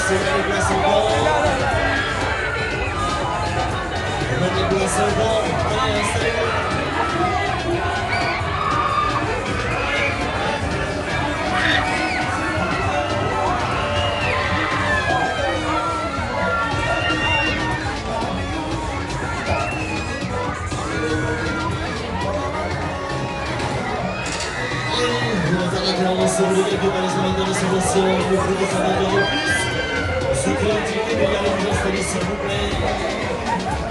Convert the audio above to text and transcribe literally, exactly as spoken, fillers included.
c'est là les places en bas. On a des places en bas. Allez, installez-vous. On se voulait que par les semaines de restauration, vous pouvez des semaines de reprise. Ceux qui ont été, regardez vous installer s'il vous plaît.